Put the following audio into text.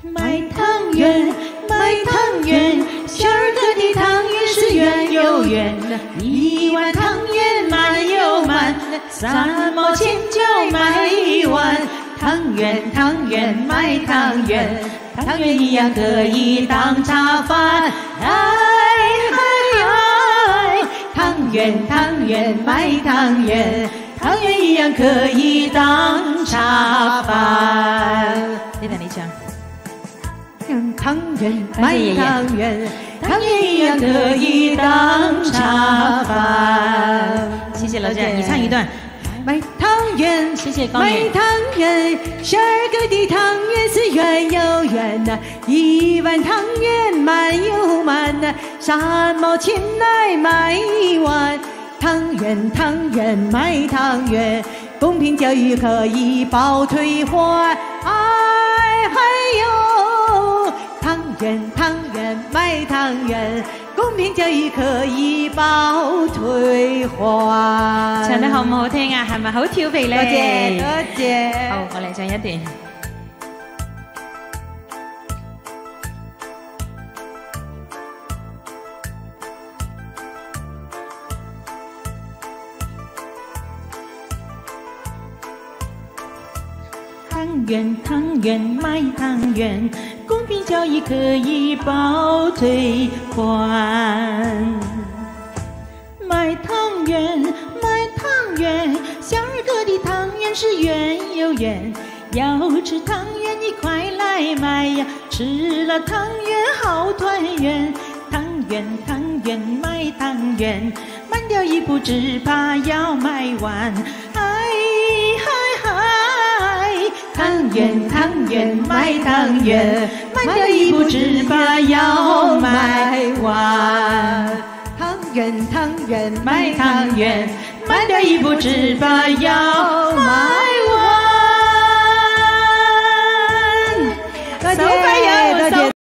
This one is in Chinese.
卖汤圆，卖汤圆，小儿科的汤圆是圆又圆的，1碗汤圆满又满，3毛钱就买1碗。汤圆，汤圆，卖汤圆，汤圆一样可以当茶饭。汤圆，汤圆，卖汤圆，汤圆一样可以当茶饭。对的，你讲。汤圆，卖汤圆，汤圆一样可以当茶饭。谢谢老姐，你唱一段。卖汤圆，谢谢高原。卖汤圆，12个的汤圆是圆又圆呐，1碗汤圆满又满呐，3毛钱来买1碗。汤圆，汤圆，卖汤圆，公平教育可以保退还。汤圆，汤圆，卖汤圆，公平教育可以保退還。唱得好唔好聽啊？係咪好調皮咧？多謝多謝。好，我嚟唱一段。汤圆，汤圆，卖汤圆，公平交易可以保退还。卖汤圆，卖汤圆，小儿科的汤圆是圆又圆，要吃汤圆你快来买呀，吃了汤圆好团圆。汤圆，汤圆，卖汤圆，慢掉一步只怕要卖完。汤圆，汤圆，卖汤圆，慢掉一步只怕要卖完。汤圆，汤圆，卖汤圆，慢掉一步只怕要卖